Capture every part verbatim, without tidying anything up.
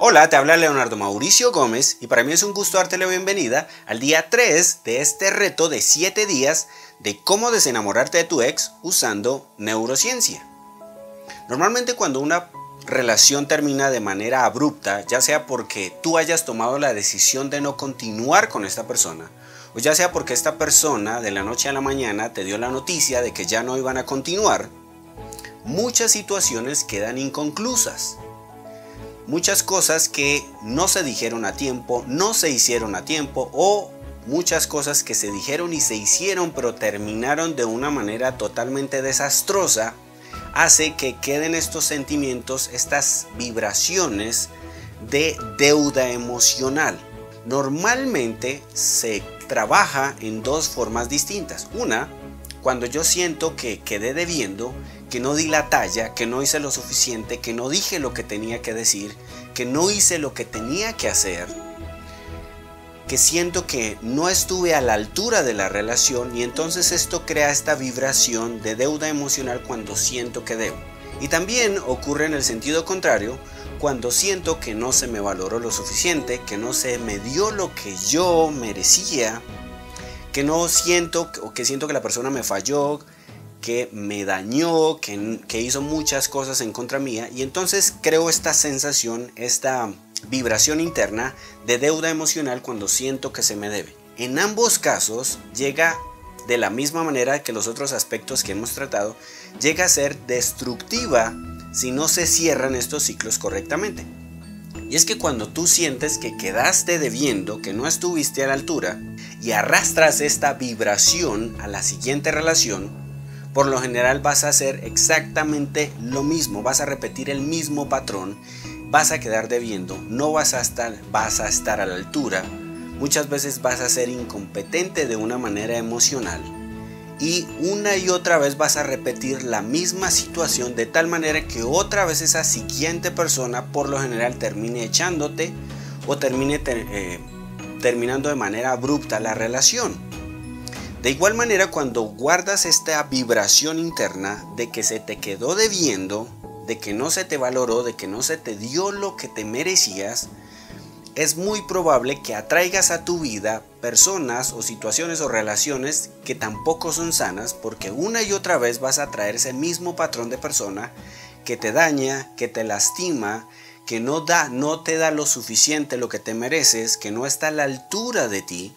Hola, te habla Leonardo Mauricio Gómez y para mí es un gusto darte la bienvenida al día tres de este reto de siete días de cómo desenamorarte de tu ex usando neurociencia. Normalmente cuando una relación termina de manera abrupta, ya sea porque tú hayas tomado la decisión de no continuar con esta persona, o ya sea porque esta persona de la noche a la mañana te dio la noticia de que ya no iban a continuar, muchas situaciones quedan inconclusas. Muchas cosas que no se dijeron a tiempo, no se hicieron a tiempo, o muchas cosas que se dijeron y se hicieron pero terminaron de una manera totalmente desastrosa, hace que queden estos sentimientos, estas vibraciones de deuda emocional. Normalmente se trabaja en dos formas distintas. Una, cuando yo siento que quedé debiendo, que no di la talla, que no hice lo suficiente, que no dije lo que tenía que decir, que no hice lo que tenía que hacer, que siento que no estuve a la altura de la relación y entonces esto crea esta vibración de deuda emocional cuando siento que debo. Y también ocurre en el sentido contrario, cuando siento que no se me valoró lo suficiente, que no se me dio lo que yo merecía, que no siento o que siento que la persona me falló, que me dañó, que, que hizo muchas cosas en contra mía, y entonces creo esta sensación, esta vibración interna de deuda emocional cuando siento que se me debe. En ambos casos llega de la misma manera que los otros aspectos que hemos tratado, llega a ser destructiva si no se cierran estos ciclos correctamente. Y es que cuando tú sientes que quedaste debiendo, que no estuviste a la altura, y arrastras esta vibración a la siguiente relación, por lo general vas a hacer exactamente lo mismo, vas a repetir el mismo patrón, vas a quedar debiendo, no vas a estar, vas a estar a la altura, muchas veces vas a ser incompetente de una manera emocional y una y otra vez vas a repetir la misma situación de tal manera que otra vez esa siguiente persona por lo general termine echándote o termine ter, eh, terminando de manera abrupta la relación. De igual manera, cuando guardas esta vibración interna de que se te quedó debiendo, de que no se te valoró, de que no se te dio lo que te merecías, es muy probable que atraigas a tu vida personas o situaciones o relaciones que tampoco son sanas, porque una y otra vez vas a traer ese mismo patrón de persona que te daña, que te lastima, que no da, no te da lo suficiente, lo que te mereces, que no está a la altura de ti.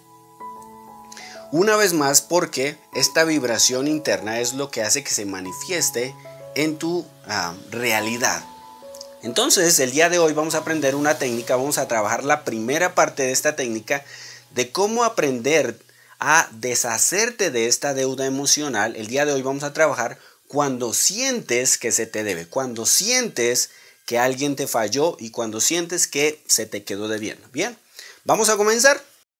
Una vez más, porque esta vibración interna es lo que hace que se manifieste en tu uh, realidad. Entonces, el día de hoy vamos a aprender una técnica, vamos a trabajar la primera parte de esta técnica de cómo aprender a deshacerte de esta deuda emocional. El día de hoy vamos a trabajar cuando sientes que se te debe, cuando sientes que alguien te falló y cuando sientes que se te quedó debiendo. Bien, vamos a comenzar.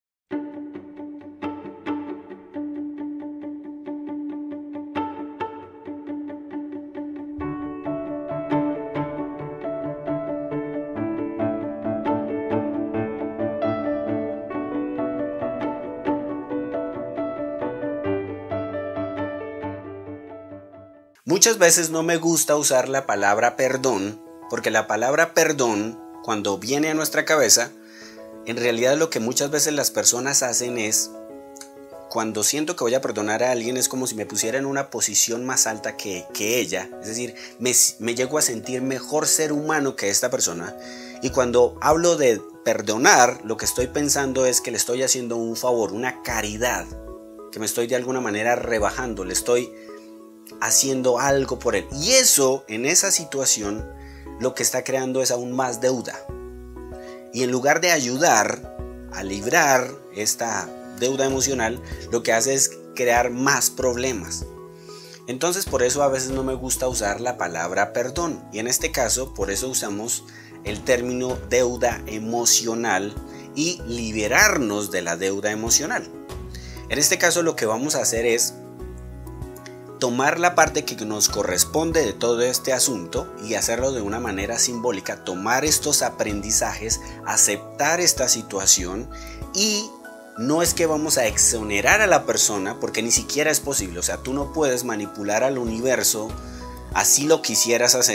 Muchas veces no me gusta usar la palabra perdón, porque la palabra perdón, cuando viene a nuestra cabeza, en realidad lo que muchas veces las personas hacen es, cuando siento que voy a perdonar a alguien, es como si me pusiera en una posición más alta que, que ella, es decir, me, me llego a sentir mejor ser humano que esta persona, y cuando hablo de perdonar, lo que estoy pensando es que le estoy haciendo un favor, una caridad, que me estoy de alguna manera rebajando, le estoy haciendo algo por él. Y eso, en esa situación, lo que está creando es aún más deuda. Y en lugar de ayudar a librar esta deuda emocional, lo que hace es crear más problemas. Entonces, por eso a veces no me gusta usar la palabra perdón. Y en este caso, por eso usamos el término deuda emocional y liberarnos de la deuda emocional. En este caso, lo que vamos a hacer es tomar la parte que nos corresponde de todo este asunto y hacerlo de una manera simbólica, tomar estos aprendizajes, aceptar esta situación y no es que vamos a exonerar a la persona porque ni siquiera es posible, o sea, tú no puedes manipular al universo así lo quisieras hacer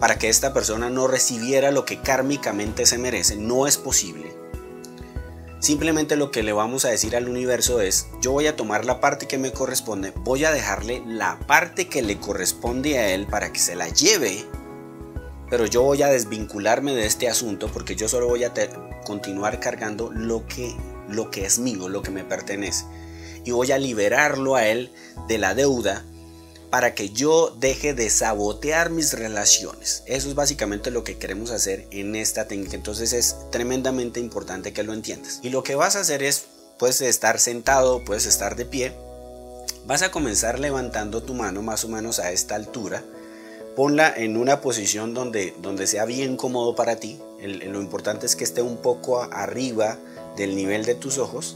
para que esta persona no recibiera lo que kármicamente se merece. No es posible. Simplemente lo que le vamos a decir al universo es: yo voy a tomar la parte que me corresponde, voy a dejarle la parte que le corresponde a él para que se la lleve, pero yo voy a desvincularme de este asunto porque yo solo voy a continuar cargando lo que, lo que es mío, lo que me pertenece, y voy a liberarlo a él de la deuda para que yo deje de sabotear mis relaciones. Eso es básicamente lo que queremos hacer en esta técnica. Entonces es tremendamente importante que lo entiendas. Y lo que vas a hacer es, puedes estar sentado, puedes estar de pie. Vas a comenzar levantando tu mano más o menos a esta altura. Ponla en una posición donde, donde sea bien cómodo para ti. El, lo importante es que esté un poco arriba del nivel de tus ojos.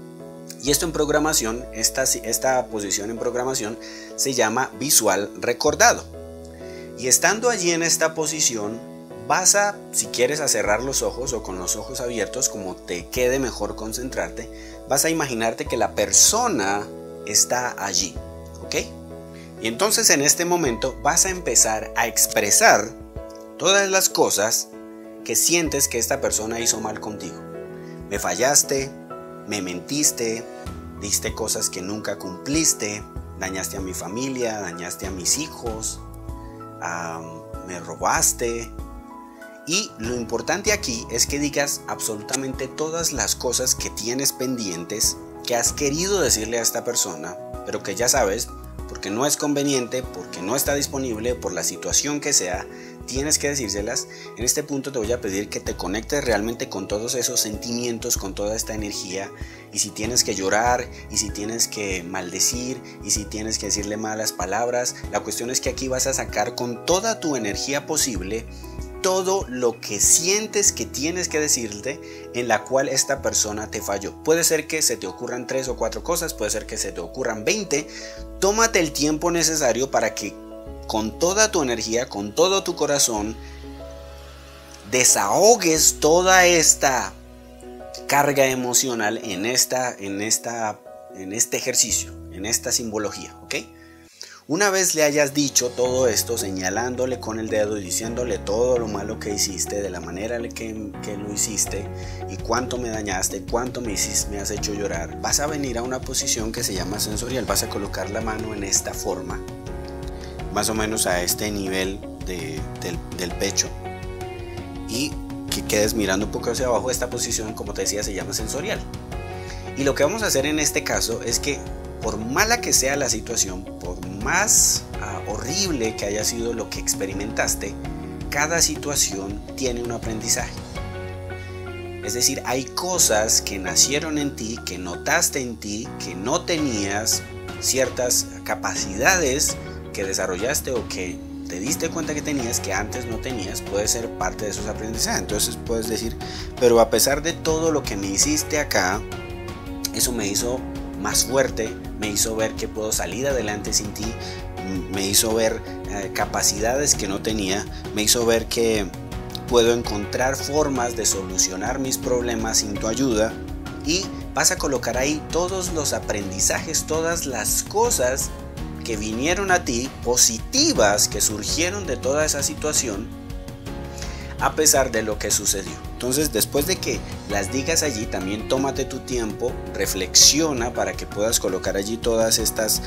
Y esto en programación, esta, esta posición en programación se llama visual recordado. Y estando allí en esta posición, vas a, si quieres, a cerrar los ojos o con los ojos abiertos, como te quede mejor concentrarte, vas a imaginarte que la persona está allí, ¿ok? Y entonces en este momento vas a empezar a expresar todas las cosas que sientes que esta persona hizo mal contigo. Me fallaste, me mentiste, diste cosas que nunca cumpliste, dañaste a mi familia, dañaste a mis hijos, um, me robaste. Y lo importante aquí es que digas absolutamente todas las cosas que tienes pendientes, que has querido decirle a esta persona, pero que ya sabes, porque no es conveniente, porque no está disponible, por la situación que sea, tienes que decírselas. En este punto te voy a pedir que te conectes realmente con todos esos sentimientos, con toda esta energía. Y si tienes que llorar, y si tienes que maldecir, y si tienes que decirle malas palabras, la cuestión es que aquí vas a sacar con toda tu energía posible todo lo que sientes que tienes que decirte en la cual esta persona te falló. Puede ser que se te ocurran tres o cuatro cosas, puede ser que se te ocurran veinte. Tómate el tiempo necesario para que con toda tu energía, con todo tu corazón, desahogues toda esta carga emocional en, esta, en, esta, en este ejercicio, en esta simbología, ¿ok? Una vez le hayas dicho todo esto, señalándole con el dedo y diciéndole todo lo malo que hiciste, de la manera en que, que lo hiciste, y cuánto me dañaste, cuánto me, hiciste, me has hecho llorar, vas a venir a una posición que se llama sensorial. Vas a colocar la mano en esta forma, más o menos a este nivel de, del, del pecho, y que quedes mirando un poco hacia abajo. Esta posición, como te decía, se llama sensorial. Y lo que vamos a hacer en este caso es que, por mala que sea la situación, por más uh, horrible que haya sido lo que experimentaste, cada situación tiene un aprendizaje. Es decir, hay cosas que nacieron en ti, que notaste en ti, que no tenías, ciertas capacidades que desarrollaste o que te diste cuenta que tenías que antes no tenías. Puede ser parte de esos aprendizajes. Entonces puedes decir: pero a pesar de todo lo que me hiciste acá, eso me hizo más fuerte, me hizo ver que puedo salir adelante sin ti, me hizo ver eh, capacidades que no tenía, me hizo ver que puedo encontrar formas de solucionar mis problemas sin tu ayuda. Y vas a colocar ahí todos los aprendizajes, todas las cosas que vinieron a ti, positivas, que surgieron de toda esa situación, a pesar de lo que sucedió. Entonces, después de que las digas allí, también tómate tu tiempo, reflexiona para que puedas colocar allí todas estas,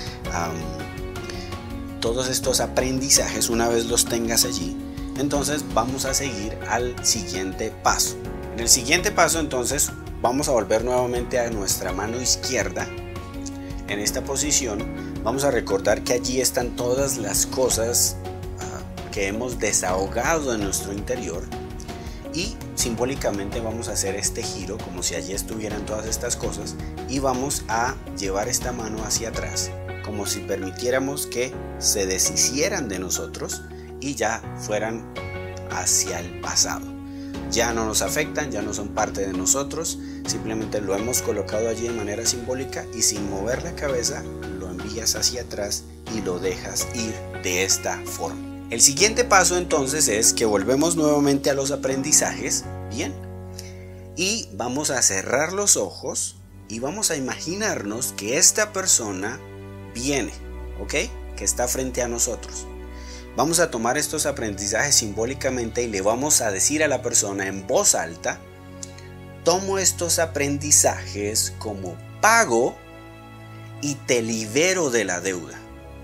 um, todos estos aprendizajes. Una vez los tengas allí, entonces vamos a seguir al siguiente paso. En el siguiente paso, entonces, vamos a volver nuevamente a nuestra mano izquierda. En esta posición, vamos a recordar que allí están todas las cosas uh, que hemos desahogado en nuestro interior. Y simbólicamente vamos a hacer este giro como si allí estuvieran todas estas cosas, y vamos a llevar esta mano hacia atrás como si permitiéramos que se deshicieran de nosotros y ya fueran hacia el pasado. Ya no nos afectan, ya no son parte de nosotros, simplemente lo hemos colocado allí de manera simbólica, y sin mover la cabeza lo envías hacia atrás y lo dejas ir de esta forma. El siguiente paso entonces es que volvemos nuevamente a los aprendizajes, bien, y vamos a cerrar los ojos y vamos a imaginarnos que esta persona viene, ¿ok? Que está frente a nosotros. vamos a tomar estos aprendizajes simbólicamente y le vamos a decir a la persona en voz alta: tomo estos aprendizajes como pago y te libero de la deuda.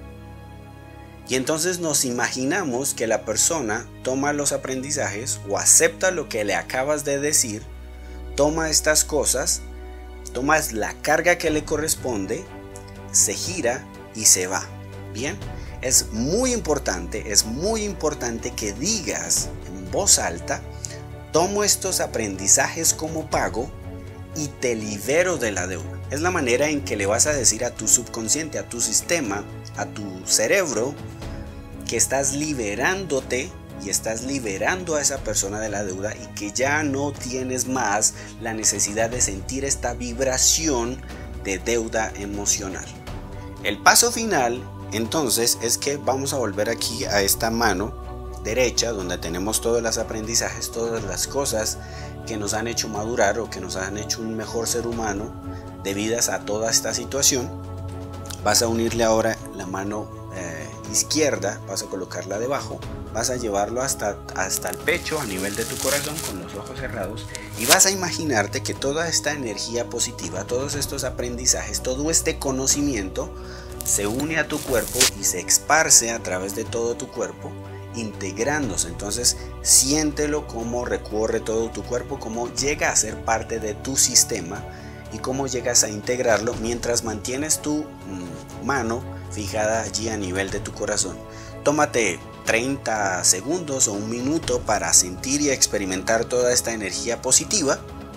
Y entonces nos imaginamos que la persona toma los aprendizajes o acepta lo que le acabas de decir, toma estas cosas, toma la carga que le corresponde, se gira y se va. Bien, es muy importante, es muy importante que digas en voz alta: tomo estos aprendizajes como pago y te libero de la deuda. Es la manera en que le vas a decir a tu subconsciente, a tu sistema, a tu cerebro, que estás liberándote y estás liberando a esa persona de la deuda y que ya no tienes más la necesidad de sentir esta vibración de deuda emocional. El paso final, entonces, es que vamos a volver aquí a esta mano derecha donde tenemos todos los aprendizajes, todas las cosas que nos han hecho madurar o que nos han hecho un mejor ser humano debidas a toda esta situación. Vas a unirle ahora la mano eh, izquierda, vas a colocarla debajo, vas a llevarlo hasta, hasta el pecho a nivel de tu corazón con los ojos cerrados y vas a imaginarte que toda esta energía positiva, todos estos aprendizajes, todo este conocimiento se une a tu cuerpo y se esparce a través de todo tu cuerpo, integrándose. Entonces siéntelo como recorre todo tu cuerpo, como llega a ser parte de tu sistema y cómo llegas a integrarlo mientras mantienes tu mmm, mano fijada allí a nivel de tu corazón. Tómate treinta segundos o un minuto para sentir y experimentar toda esta energía positiva.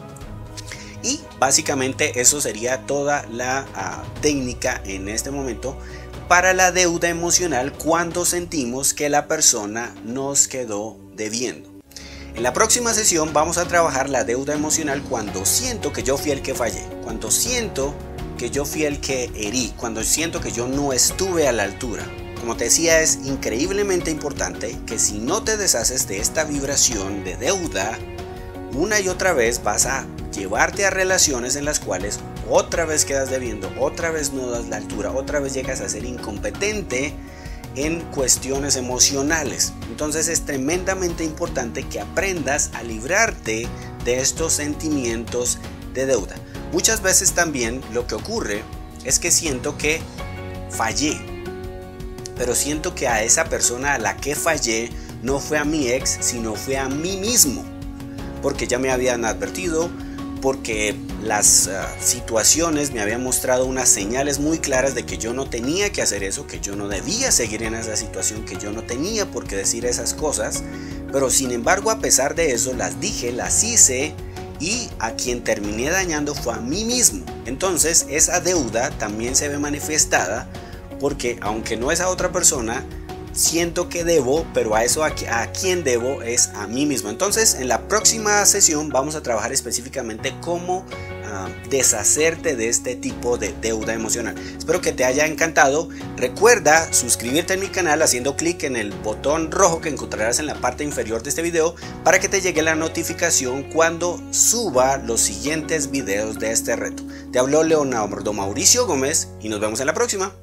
Y básicamente eso sería toda la uh, técnica en este momento para la deuda emocional cuando sentimos que la persona nos quedó debiendo. En la próxima sesión vamos a trabajar la deuda emocional cuando siento que yo fui el que fallé, cuando siento que yo fui el que herí, cuando siento que yo no estuve a la altura. Como te decía, es increíblemente importante que si no te deshaces de esta vibración de deuda, una y otra vez vas a llevarte a relaciones en las cuales otra vez quedas debiendo, otra vez no das la altura, otra vez llegas a ser incompetente en cuestiones emocionales. Entonces es tremendamente importante que aprendas a librarte de estos sentimientos de deuda. Muchas veces también lo que ocurre es que siento que fallé, pero siento que a esa persona a la que fallé no fue a mi ex, sino fue a mí mismo, porque ya me habían advertido, porque las uh, situaciones me habían mostrado unas señales muy claras de que yo no tenía que hacer eso, que yo no debía seguir en esa situación, que yo no tenía por qué decir esas cosas, pero sin embargo a pesar de eso las dije, las hice y a quien terminé dañando fue a mí mismo. Entonces esa deuda también se ve manifestada porque aunque no es a otra persona, siento que debo, pero a eso a, a quien debo es a mí mismo. Entonces en la próxima sesión vamos a trabajar específicamente cómo uh, deshacerte de este tipo de deuda emocional. Espero que te haya encantado. Recuerda suscribirte en mi canal haciendo clic en el botón rojo que encontrarás en la parte inferior de este video para que te llegue la notificación cuando suba los siguientes videos de este reto. Te habló Leonardo Mauricio Gómez y nos vemos en la próxima.